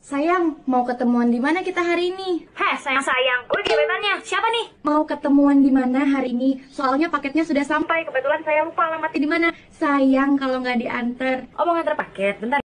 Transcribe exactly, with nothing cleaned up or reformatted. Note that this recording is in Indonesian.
Sayang, mau ketemuan di mana kita hari ini? Heh, sayang-sayang, gue gebetannya. Siapa nih? Mau ketemuan di mana hari ini? Soalnya paketnya sudah sampai. Kebetulan saya lupa alamatnya Di mana? Sayang, kalau nggak diantar. Oh, mau nganter paket, bentar.